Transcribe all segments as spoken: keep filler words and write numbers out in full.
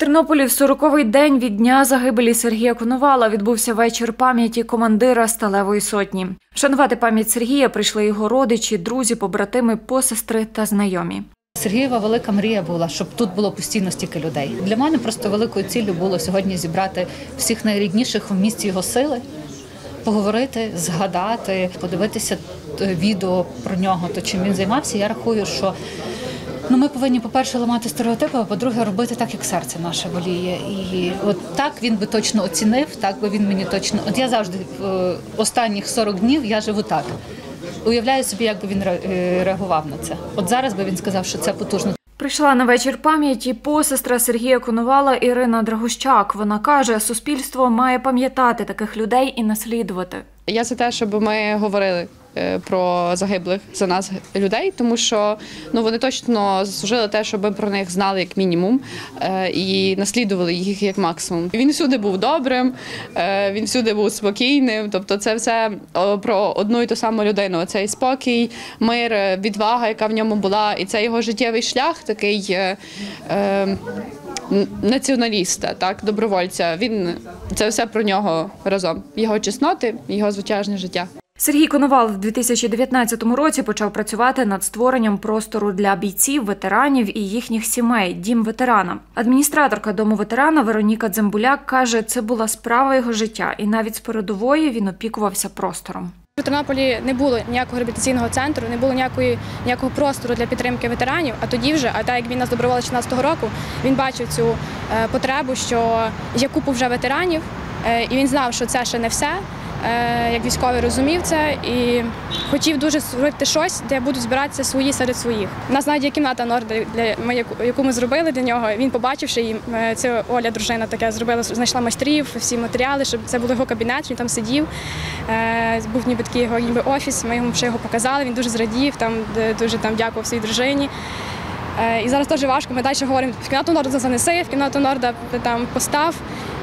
Тернополі в сороковий день від дня загибелі Сергія Коновала відбувся вечір пам'яті командира Сталевої сотні. Вшанувати пам'ять Сергія прийшли його родичі, друзі, побратими, посестри та знайомі. Сергієва велика мрія була, щоб тут було постійно стільки людей. Для мене просто великою ціллю було сьогодні зібрати всіх найрідніших в місті його сили, поговорити, згадати, подивитися відео про нього, то чим він займався. Я рахую, що ну, ми повинні, по-перше, ламати стереотипи, а по-друге, робити так, як серце наше воліє. І от так він би точно оцінив, так би він мені точно... От я завжди, останніх сорок днів я живу так. Уявляю собі, як би він реагував на це. От зараз би він сказав, що це потужно. Прийшла на вечір пам'яті посестра Сергія Коновала Ірина Драгущак. Вона каже, суспільство має пам'ятати таких людей і наслідувати. Я за те, щоб ми говорили про загиблих за нас людей, тому що ну, вони точно заслужили те, щоб ми про них знали як мінімум і наслідували їх як максимум. Він всюди був добрим, він всюди був спокійним, тобто це все про одну і ту саму людину. Цей спокій, мир, відвага, яка в ньому була, і це його життєвий шлях такий е, націоналіста, так, добровольця. Він, це все про нього разом. Його чесноти, його звичайне життя. Сергій Коновал в дві тисячі дев'ятнадцятому році почав працювати над створенням простору для бійців, ветеранів і їхніх сімей – «Дім ветерана». Адміністраторка Дому ветерана Вероніка Дзембуляк каже, це була справа його життя, і навіть з передової він опікувався простором. У Тернополі не було ніякого реабілітаційного центру, не було ніякої, ніякого простору для підтримки ветеранів, а тоді вже, а так як він нас доброволець чотирнадцятого року, він бачив цю потребу, що є купу вже ветеранів, і він знав, що це ще не все. Як військовий розумів це і хотів дуже створити щось, де будуть збиратися свої серед своїх. У нас навіть є кімната Норда, яку ми зробили для нього. Він, побачивши її, це Оля, дружина, таке зробила, знайшла майстрів, всі матеріали, щоб це був його кабінет, він там сидів. Був ніби такий його ніби офіс, ми йому ще його показали, він дуже зрадів, там дуже там дякував своїй дружині. І зараз теж важко, ми далі говоримо, в кімнату Норда занеси, в кімнату Норда там постав.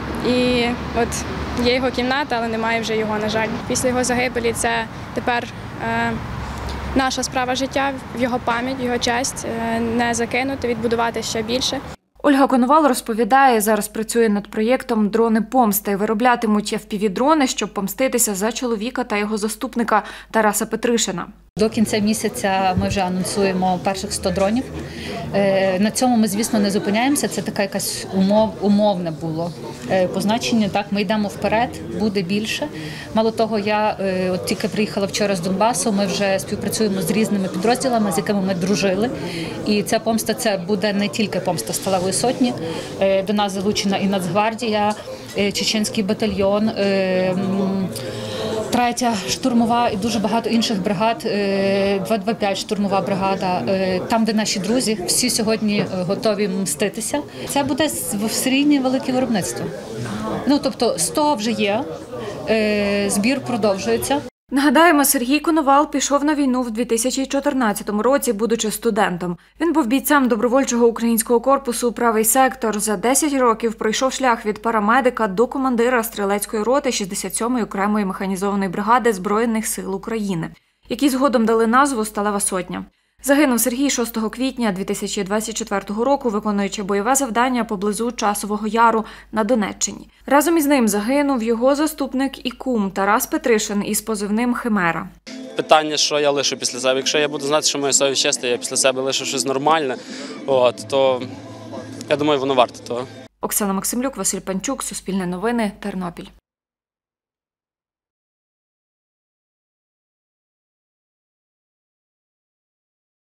І от є його кімната, але немає вже його, на жаль. Після його загибелі це тепер е, наша справа життя, в його пам'ять, в його честь, е, не закинути, відбудувати ще більше. Ольга Коновал розповідає, зараз працює над проєктом «Дрони помсти». Вироблятимуть еф пі ві-дрони, щоб помститися за чоловіка та його заступника Тараса Петришина. До кінця місяця ми вже анонсуємо перших сто дронів. На цьому ми, звісно, не зупиняємося. Це така якась умов, умовне було позначення. Так, ми йдемо вперед, буде більше. Мало того, я от тільки приїхала вчора з Донбасу, ми вже співпрацюємо з різними підрозділами, з якими ми дружили. І ця помста, це буде не тільки помста Сталевої сотні. До нас залучена і Нацгвардія, Чеченський батальйон, Третя штурмова і дуже багато інших бригад, два два п'ять штурмова бригада, там, де наші друзі, всі сьогодні готові мститися. Це буде серійне велике виробництво. Ну, тобто сто вже є, збір продовжується. Нагадаємо, Сергій Коновал пішов на війну в дві тисячі чотирнадцятому році, будучи студентом. Він був бійцем добровольчого українського корпусу «Правий сектор». За десять років пройшов шлях від парамедика до командира стрілецької роти шістдесят сьомої окремої механізованої бригади Збройних сил України, які згодом дали назву «Сталева сотня». Загинув Сергій шостого квітня дві тисячі двадцять четвертого року, виконуючи бойове завдання поблизу Часового Яру на Донеччині. Разом із ним загинув його заступник і кум Тарас Петришин із позивним «Химера». Питання, що я лишу після себе. Якщо я буду знати, що моя совість чиста, я після себе лишу щось нормальне, от, то я думаю, воно варто того. Оксана Максимлюк, Василь Панчук, Суспільне новини, Тернопіль.